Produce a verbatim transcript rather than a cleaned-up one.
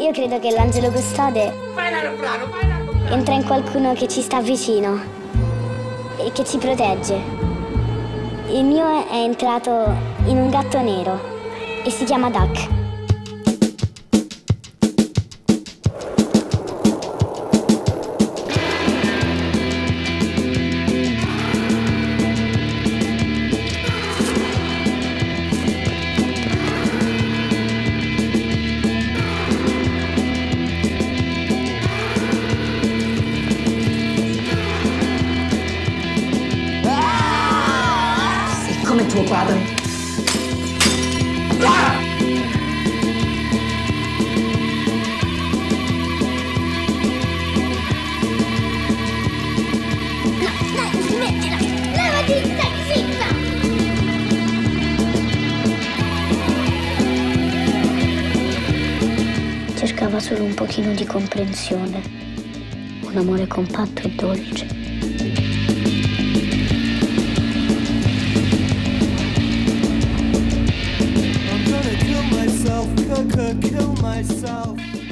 Io credo che l'angelo custode entra in qualcuno che ci sta vicino e che ci protegge. Il mio è entrato in un gatto nero e si chiama Duck. Come tuo padre. Ah! No, dai, smettila! Levati, stai zitta! Cercava solo un pochino di comprensione, un amore compatto e dolce. Kill myself.